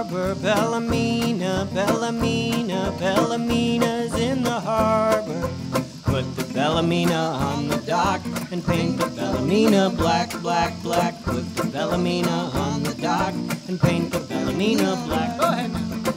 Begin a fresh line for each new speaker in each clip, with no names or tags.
harbor. Bellamina, Bellamina, Bellamina's in the harbor. Put the Bellamina on the dock and paint the Bellamina black, black, black. Put the Bellamina on the dock and paint the Bellamina black. Go ahead now.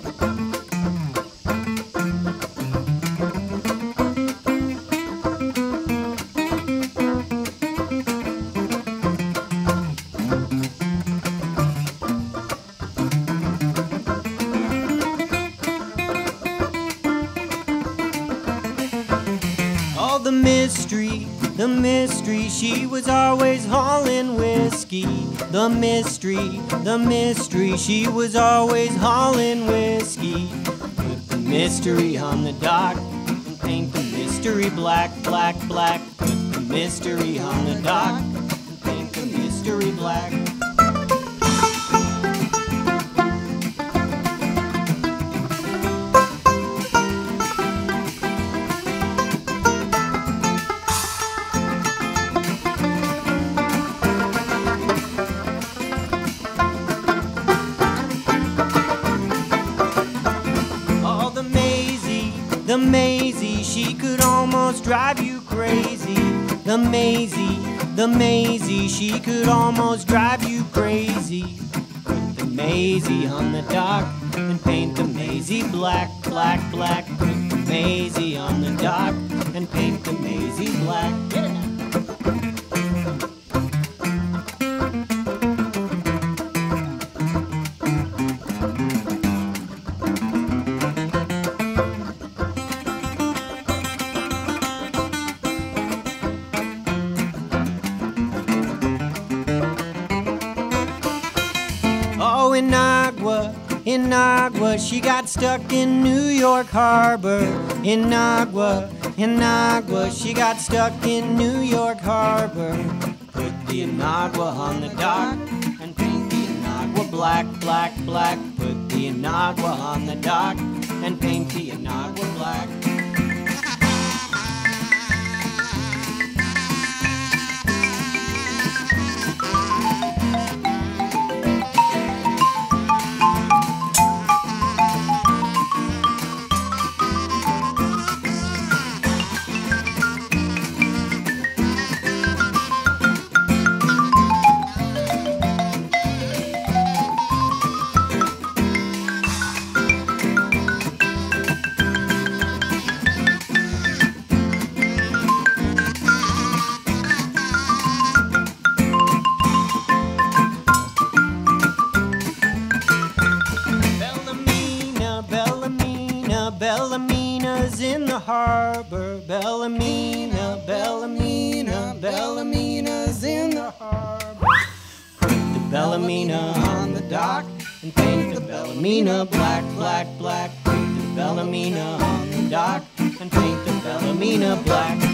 Oh, the mystery, she was always hauling whiskey. The mystery, she was always hauling whiskey. Put the mystery on the dock and paint the mystery black, black, black. Put the mystery on the dock and paint the mystery black. The Maisie, she could almost drive you crazy. The Maisie, she could almost drive you crazy. Put the Maisie on the dock and paint the Maisie black, black, black. Put the Maisie on the dock and paint the Maisie black. Get it now. Oh, in Agua, she got stuck in New York Harbor. In Agua, she got stuck in New York Harbor. Put the Inagua on the dock and paint the Inagua black, black, black. Put the Inagua on the dock and paint the Inagua black. Bellamina's in the harbor. Bellamina, Bellamina, Bellamina's in the harbor. Put the Bellamina on the dock and paint the Bellamina black, black, black. Put the Bellamina on the dock and paint the Bellamina black.